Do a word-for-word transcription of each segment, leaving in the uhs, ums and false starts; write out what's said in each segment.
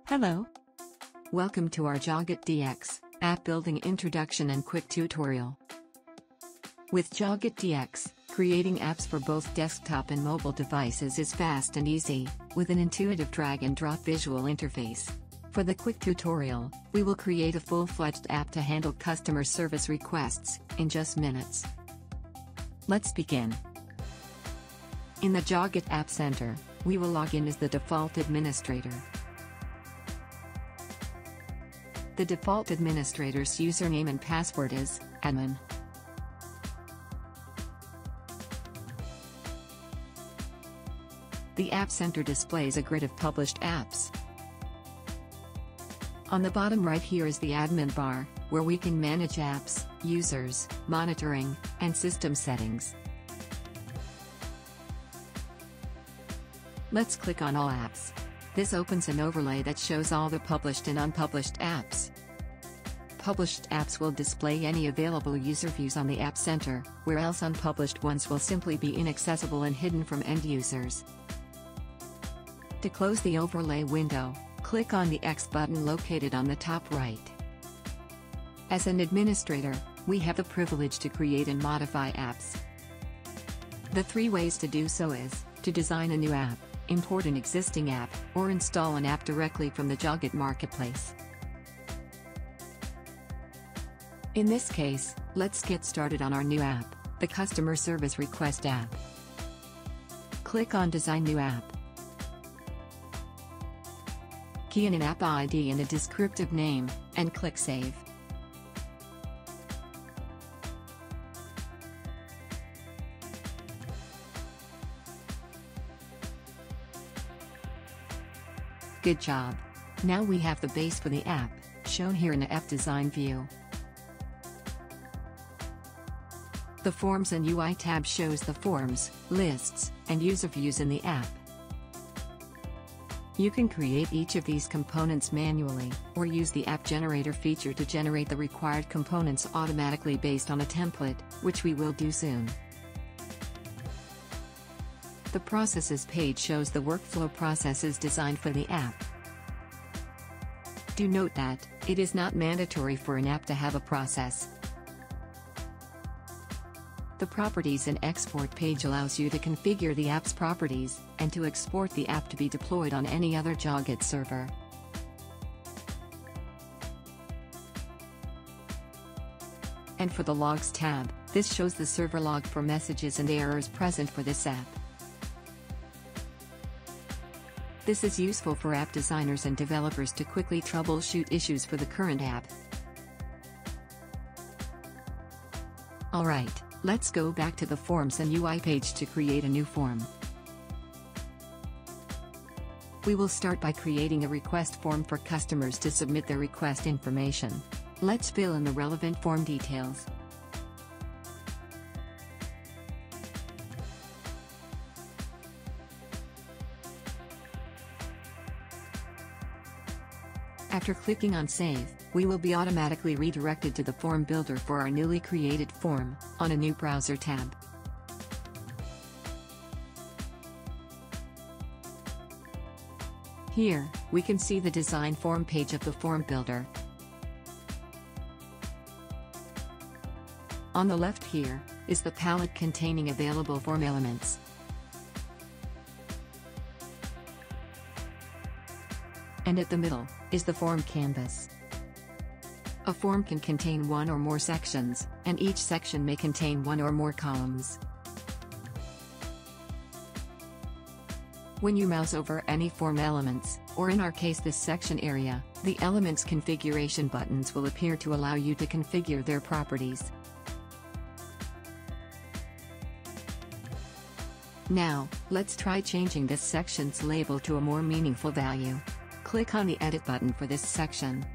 Hello. Welcome to our Joget D X app building introduction and quick tutorial. With Joget D X, creating apps for both desktop and mobile devices is fast and easy, with an intuitive drag-and-drop visual interface. For the quick tutorial, we will create a full-fledged app to handle customer service requests in just minutes. Let's begin. In the Joget App Center, we will log in as the default administrator. The default administrator's username and password is admin. The App Center displays a grid of published apps. On the bottom right here is the admin bar, where we can manage apps, users, monitoring, and system settings. Let's click on All Apps. This opens an overlay that shows all the published and unpublished apps. Published apps will display any available user views on the App Center, whereas unpublished ones will simply be inaccessible and hidden from end users. To close the overlay window, click on the X button located on the top right. As an administrator, we have the privilege to create and modify apps. The three ways to do so is, to design a new app, import an existing app, or install an app directly from the Joget Marketplace. In this case, let's get started on our new app, the Customer Service Request app. Click on Design New App. Key in an app I D and a descriptive name, and click Save. Good job! Now we have the base for the app, shown here in the app design view. The Forms and U I tab shows the forms, lists, and user views in the app. You can create each of these components manually, or use the App Generator feature to generate the required components automatically based on a template, which we will do soon. The Processes page shows the workflow processes designed for the app. Do note that, it is not mandatory for an app to have a process. The Properties and Export page allows you to configure the app's properties, and to export the app to be deployed on any other Joget server. And for the Logs tab, this shows the server log for messages and errors present for this app. This is useful for app designers and developers to quickly troubleshoot issues for the current app. Alright, let's go back to the Forms and U I page to create a new form. We will start by creating a request form for customers to submit their request information. Let's fill in the relevant form details. After clicking on Save, we will be automatically redirected to the Form Builder for our newly created form, on a new browser tab. Here, we can see the Design Form page of the Form Builder. On the left here, is the palette containing available form elements. And at the middle, is the form canvas. A form can contain one or more sections, and each section may contain one or more columns. When you mouse over any form elements, or in our case this section area, the elements configuration buttons will appear to allow you to configure their properties. Now, let's try changing this section's label to a more meaningful value. Click on the Edit button for this section.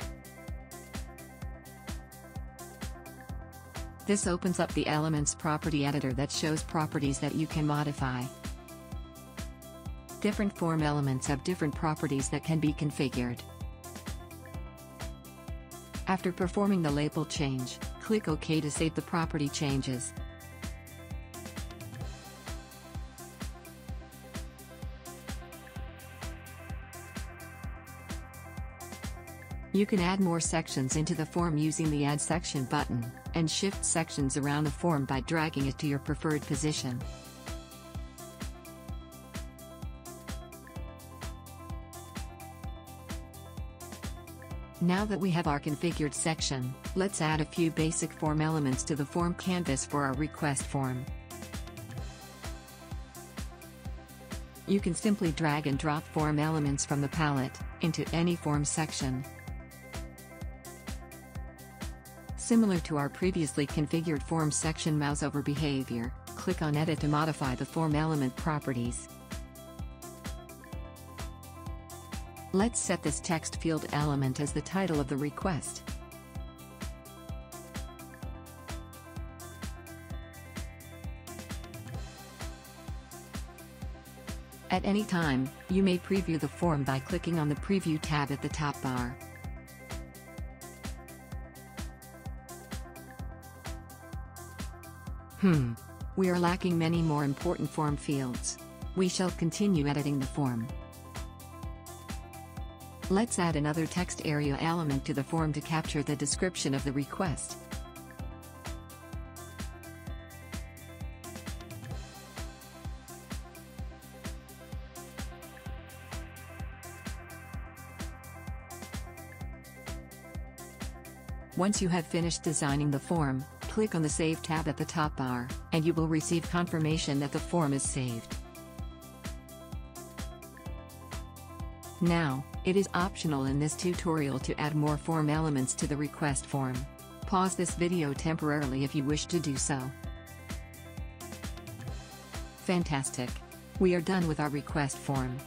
This opens up the Elements property editor that shows properties that you can modify. Different form elements have different properties that can be configured. After performing the label change, click OK to save the property changes. You can add more sections into the form using the Add Section button, and shift sections around the form by dragging it to your preferred position. Now that we have our configured section, let's add a few basic form elements to the form canvas for our request form. You can simply drag and drop form elements from the palette into any form section. Similar to our previously configured form section mouse over behavior, click on Edit to modify the form element properties. Let's set this text field element as the title of the request. At any time, you may preview the form by clicking on the Preview tab at the top bar. Hmm. We are lacking many more important form fields. We shall continue editing the form. Let's add another text area element to the form to capture the description of the request. Once you have finished designing the form, click on the Save tab at the top bar, and you will receive confirmation that the form is saved. Now, it is optional in this tutorial to add more form elements to the request form. Pause this video temporarily if you wish to do so. Fantastic! We are done with our request form.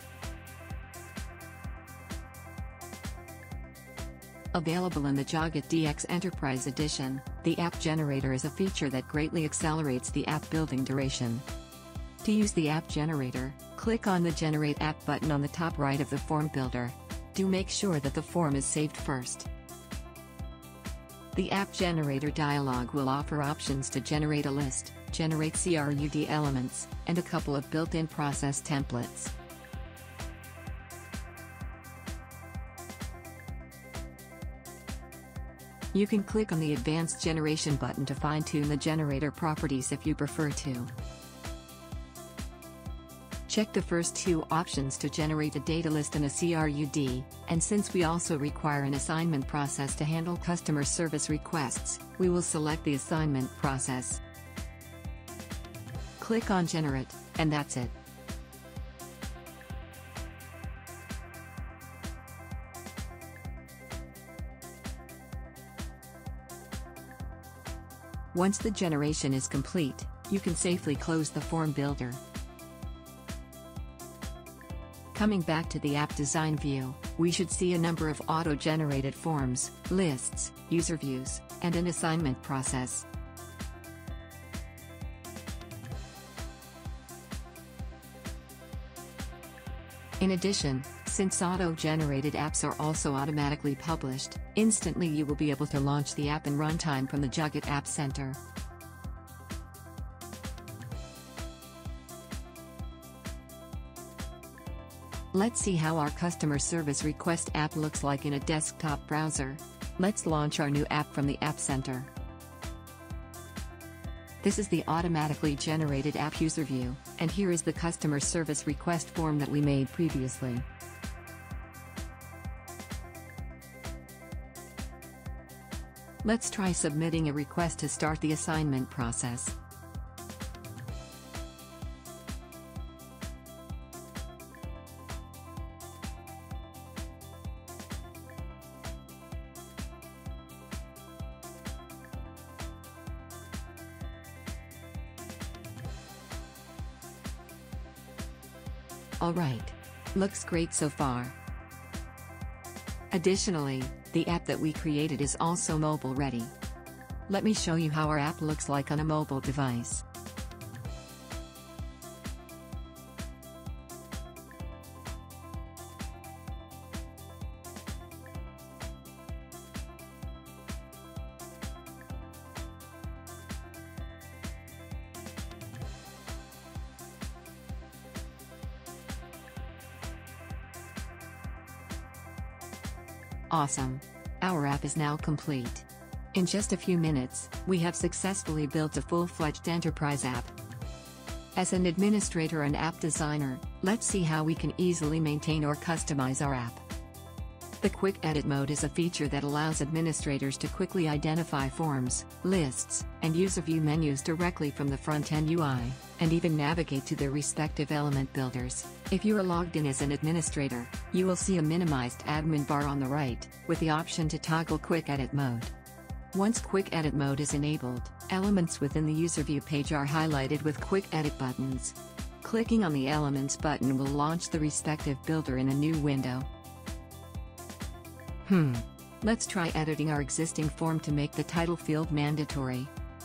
Available in the Joget D X Enterprise Edition, the App Generator is a feature that greatly accelerates the app building duration. To use the App Generator, click on the Generate App button on the top right of the form builder. Do make sure that the form is saved first. The App Generator dialog will offer options to generate a list, generate C R U D elements, and a couple of built-in process templates. You can click on the Advanced Generation button to fine-tune the generator properties if you prefer to. Check the first two options to generate a data list and a C R U D, and since we also require an assignment process to handle customer service requests, we will select the assignment process. Click on Generate, and that's it. Once the generation is complete, you can safely close the form builder. Coming back to the app design view, we should see a number of auto-generated forms, lists, user views, and an assignment process. In addition, since auto-generated apps are also automatically published, instantly you will be able to launch the app in runtime from the Joget App Center. Let's see how our customer service request app looks like in a desktop browser. Let's launch our new app from the App Center. This is the automatically generated app user view, and here is the customer service request form that we made previously. Let's try submitting a request to start the assignment process. Alright. Looks great so far. Additionally, the app that we created is also mobile ready. Let me show you how our app looks like on a mobile device. Awesome! Our app is now complete. In just a few minutes, we have successfully built a full-fledged enterprise app. As an administrator and app designer, let's see how we can easily maintain or customize our app. The Quick Edit mode is a feature that allows administrators to quickly identify forms, lists, and user view menus directly from the front-end U I, and even navigate to their respective element builders. If you are logged in as an administrator, you will see a minimized admin bar on the right, with the option to toggle Quick Edit mode. Once Quick Edit mode is enabled, elements within the user view page are highlighted with Quick Edit buttons. Clicking on the Elements button will launch the respective builder in a new window. Hmm. Let's try editing our existing form to make the title field mandatory.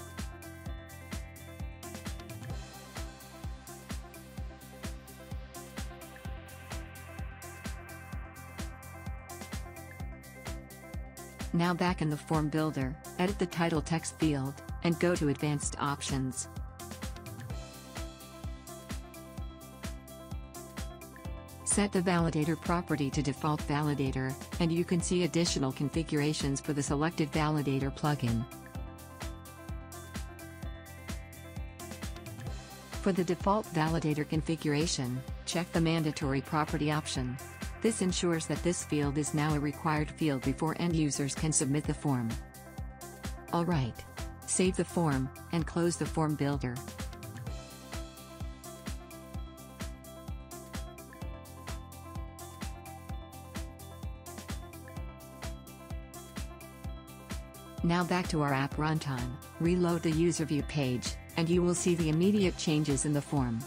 Now back in the form builder, edit the title text field, and go to Advanced Options. Set the validator property to default validator, and you can see additional configurations for the selected validator plugin. For the default validator configuration, check the mandatory property option. This ensures that this field is now a required field before end users can submit the form. Alright. Save the form, and close the form builder. Now back to our app runtime, reload the user view page, and you will see the immediate changes in the form.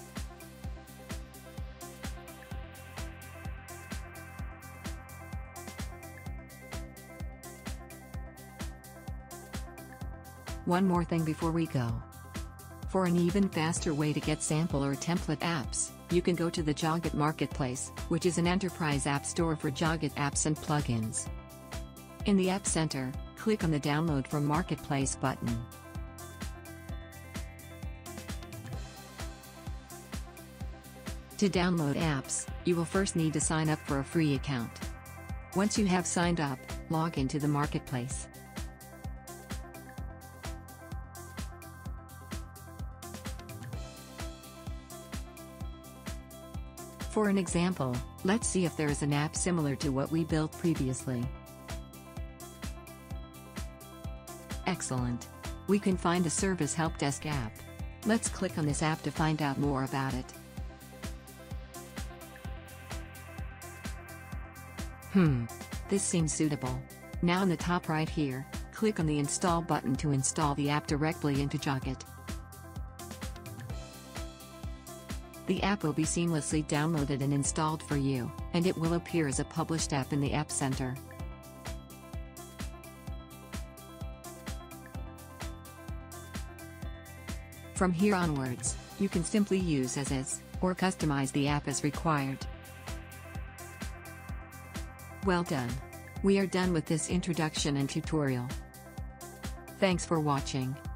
One more thing before we go. For an even faster way to get sample or template apps, you can go to the Joget Marketplace, which is an enterprise app store for Joget apps and plugins. In the App Center, click on the Download from Marketplace button. To download apps, you will first need to sign up for a free account. Once you have signed up, log into the Marketplace. For an example, let's see if there is an app similar to what we built previously. Excellent. We can find a Service Help Desk app. Let's click on this app to find out more about it. Hmm. This seems suitable. Now in the top right here, click on the Install button to install the app directly into Joget. The app will be seamlessly downloaded and installed for you, and it will appear as a published app in the App Center. From here onwards, you can simply use as is, or customize the app as required. Well done. We are done with this introduction and tutorial. Thanks for watching.